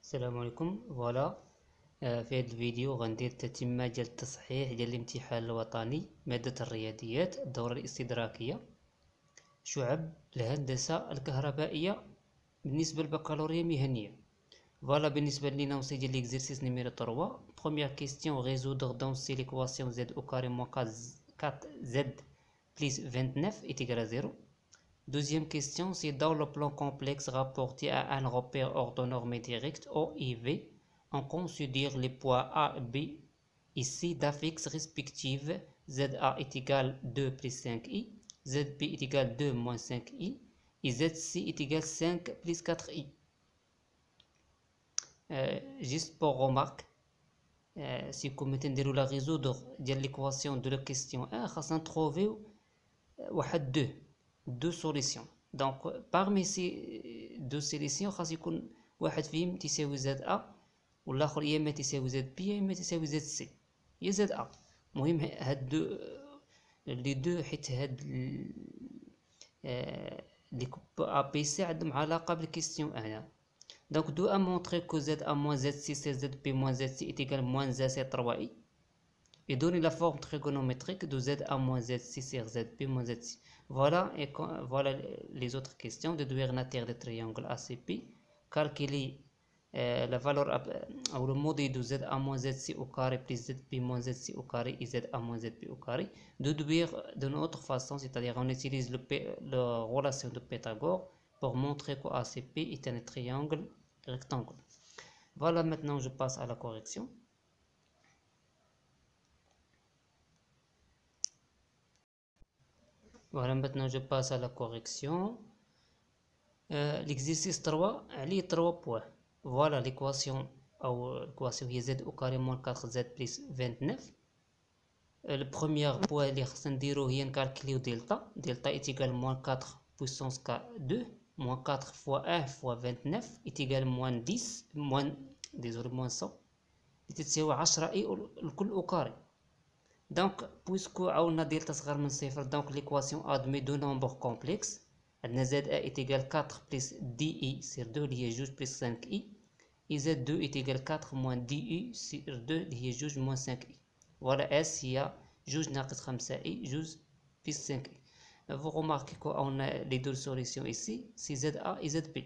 السلام عليكم. فوالا في هذا الفيديو غندير تتمة ديال التصحيح ديال الامتحان الوطني مادة الرياضيات الدورة الاستدراكية شعب الهندسة الكهربائية بالنسبة للبكالوريا مهنية. فوالا بالنسبة لينا نوصي ديال ليكزيرسيس نيميرو 3. بروميير كيستيون résoudre dans si l'équation z au carré moins 4z plus 29 est égal à 0. Deuxième question, c'est dans le plan complexe rapporté à un repère orthonormé direct O et V, on considère les points A et B ici d'affixes respectives. ZA est égal 2 plus 5i, ZB est égal 2 moins 5i, et ZC est égal 5 plus 4i. Juste pour remarque, si vous mettez la résoudre de l'équation de la question 1, on va trouver 2 solutions. Donc parmi ces deux solutions خاص يكون واحد فيهم تساوي زد ا والاخر يا اما تساوي زد بي يا اما تساوي زد سي يا زد ا. المهم هاد لي دو حيت هاد لي ا بي سي عندهم علاقه بالكيستيون هنا. دونك دو ا مونطري كو زد ا موان زد سي سي زد بي موان زد سي ايت ايكال موان زد سي 3 اي et donner la forme trigonométrique de z a moins z6 sur zb moins z6. Voilà, et voilà les autres questions. Déduire la terre de triangle ACP, calculer la valeur ou le modèle de z a moins z6 au carré plus zb moins z6 au carré et z a moins zb au carré. Déduire d'une autre façon, c'est-à-dire on utilise la relation de Pythagore pour montrer que ACP est un triangle rectangle. Voilà, maintenant je passe à la correction. Voilà, maintenant je passe à la correction. L'exercice 3, allez 3 points. Voilà l'équation, ou l'équation z au carré moins 4z plus 29. Le premier point, c'est calculer delta. Delta est égal à moins 4 puissance k2. Moins 4 fois 1 fois 29 est égal à moins 10, désolé, moins 100. تساوي 10 اي الكل au carré. Donc, puisque on a delta صغر من صفر, donc l'équation admet deux nombres complexes. ZA est égal 4 plus 10i sur 2 اللي هي 2 plus 5i. Et Z2 est égal 4 moins 10i sur 2 اللي هي 2 moins 5i. Voilà, S هي 2 ناقص 5i 2 plus 5i. Vous remarquez qu'on a les deux solutions ici, c'est ZA et ZB.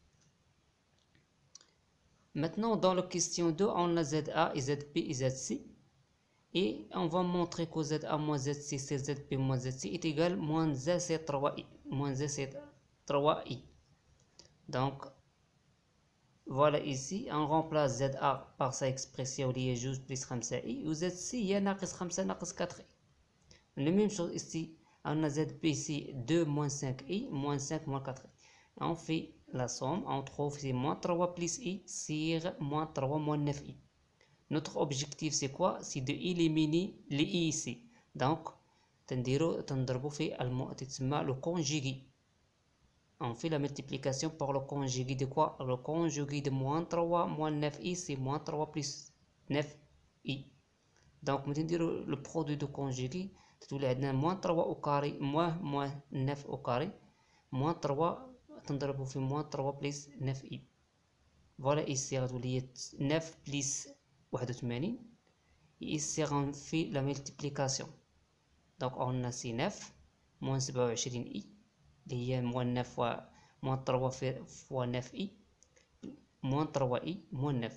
Maintenant, dans la question 2, on a ZA et ZB et ZC. Et on va montrer que ZA moins ZC c'est ZB moins ZC est égal moins ZC 3i. Moins ZC 3i. Donc, voilà ici, on remplace ZA par sa expression qui est juste plus 5i. Ou ZC, il y a ناقص 5 ناقص 4i. La même chose ici, on a ZB ici 2 moins 5i, moins 5 moins 4i. On fait la somme, on trouve c'est moins 3 plus i sur moins 3 moins 9i. Notre objectif c'est quoi? C'est de éliminer les i ici. Donc, تنضربو في le conjugué. On fait la multiplication par le conjugué de quoi? Le conjugué de moins 3 moins 9i c'est moins 3 plus 9i. Donc, le produit de conjugué تولي عندنا moins 3 au carré moins 9 au carré moins 3 تنضربو في moins 3 plus 9i. Voilà ici غتولي 9 plus 81. Et ici on fait la multiplication. Donc on a c 9 moins 27i اللي هي moins 9 fois moins 3 fois 9i moins 3i moins 9.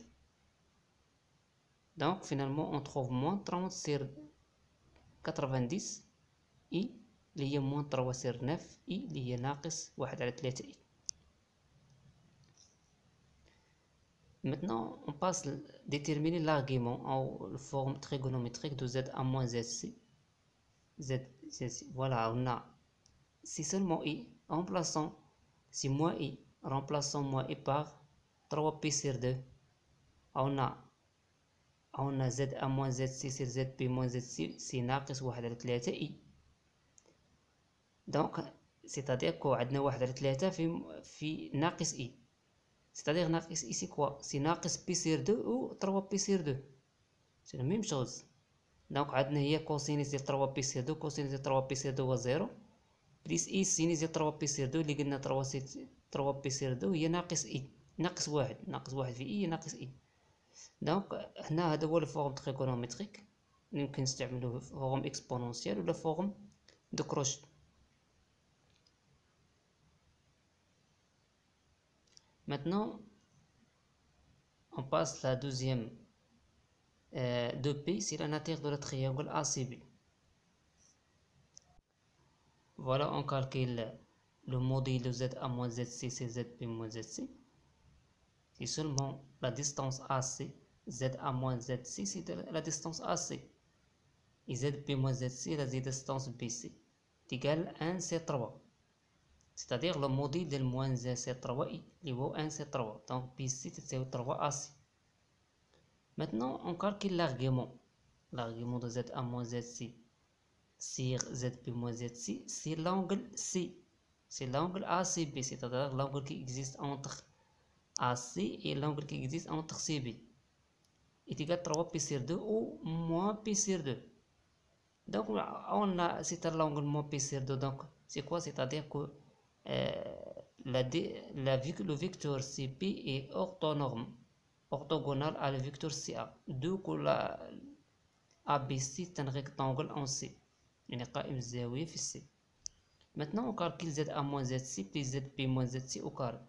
Donc finalement on trouve moins 30 sur 90 i اللي هي moins 3 sur 9 i اللي هي ناقص 1 على 3i. Maintenant, on passe à déterminer l'argument en forme trigonométrique de z a moins zc. Voilà, on a si seulement i, remplaçant si moins i, remplaçant moins i par 3p sur 2. On a z a moins zc sur zp moins zc, c'est ناقص 1 على 3i. Donc, c'est-à-dire qu'on a 1 على 3 في ناقص i. C'est-à-dire ناقص i c'est quoi? C'est ناقص p sur 2 ou 3p sur 2. C'est la même chose. Donc عندنا هي cosinus ديال 3p sur 2 cosinus ديال 3p sur 2 هو 0 plus i sinus ديال 3p sur 2 اللي قلنا 3p sur 2 هي ناقص i. ناقص واحد، ناقص واحد في إي ناقص إي. دونك هنا هذا هو الفورم تريغونومتريك، يمكن نستعملوه في فورم اكسبونونسيال ولا فورم دو كروشي. Maintenant, on passe la deuxième 2P, c'est la nature de le triangle ACB. Voilà, on calcule le module de ZA moins ZC, c'est ZP moins ZC. C'est seulement la distance AC, ZA moins ZC, c'est la distance AC. Et ZP moins ZC, la distance BC, est égale à 1 C3. C'est-à-dire le module de moins 1 C3, il vaut 1 C3. Donc BC, c'est 3 AC. Maintenant, on calcule l'argument. L'argument de ZA moins ZC sur ZP moins ZC, c'est l'angle C. C'est l'angle ACB, c'est-à-dire l'angle qui existe entre AC et l'angle qui existe entre CB. Est égal à 3P sur 2 ou moins P sur 2. Donc, on a, c'est l'angle moins P sur 2. Donc, c'est quoi? C'est-à-dire que le vecteur CP est orthogonal à le vecteur CA. Donc, la ABC est un rectangle en C. يعني قائم الزاوية في C. Maintenant, on calcule ZA moins ZC plus ZP moins ZC au carré.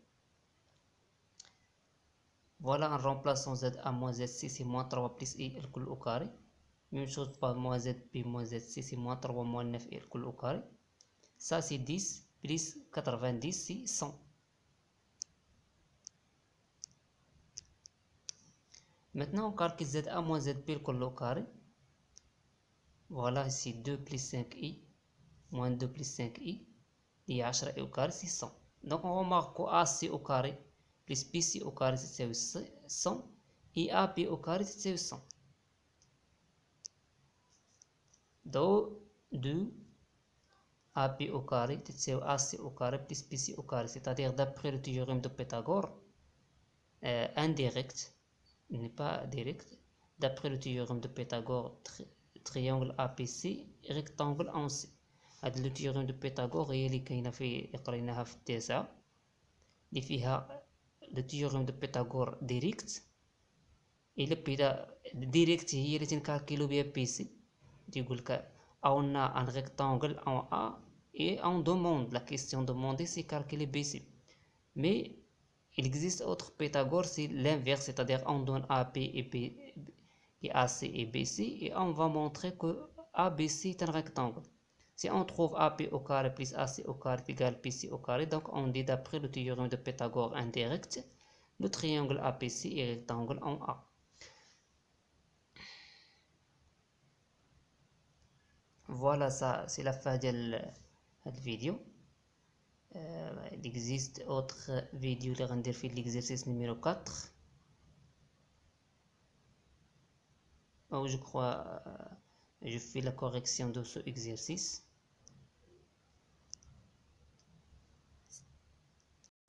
Voilà, en remplaçant ZA moins ZC, c'est moins 3 plus I au carré. Même chose pour moins ZP moins ZC, c'est moins 3 moins 9 au carré. Ça, c'est 10 plus 90, c'est 100. Maintenant, on calcule ZA moins ZP au carré. Voilà, ici 2 plus 5i moins 2 plus 5i, et 10 au carré, c'est 100. Donc, on remarque que AC au carré plus BC au carré, c'est 100, et AP au carré, c'est 100. Donc, 2 AP au carré, c'est AC au carré plus BC au carré, c'est-à-dire d'après le théorème de Pythagore, indirect, il n'est pas direct, d'après le théorème de Pythagore, triangle APC, rectangle en C. هذا لو تيوريم دو بيثاغور هي اللي كاينه في قريناها في التاسعة، اللي فيها لو تيوريم دو بيثاغور ديريكت. الا بدا ديريكت هي اللي تنكالكيلو بها بي سي، تيقول لك on a un rectangle en A et on demande, la question demandée c'est calculer BC. Mais il existe autre Pythagore, c'est l'inverse, c'est-à-dire on donne AP et AC et BC et on va montrer que ABC est un rectangle. Si on trouve AP au carré plus AC au carré égale BC au carré, donc on dit d'après le théorème de Pythagore indirect, le triangle APC est rectangle en A. Voilà, ça c'est la fin de cette vidéo. Il existe autre vidéo qui rend l'exercice numéro 4. Je crois je fais la correction de ce exercice.